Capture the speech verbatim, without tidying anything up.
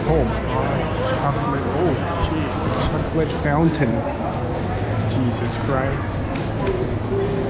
Oh my god, chocolate, oh gee, chocolate fountain. Jesus Christ.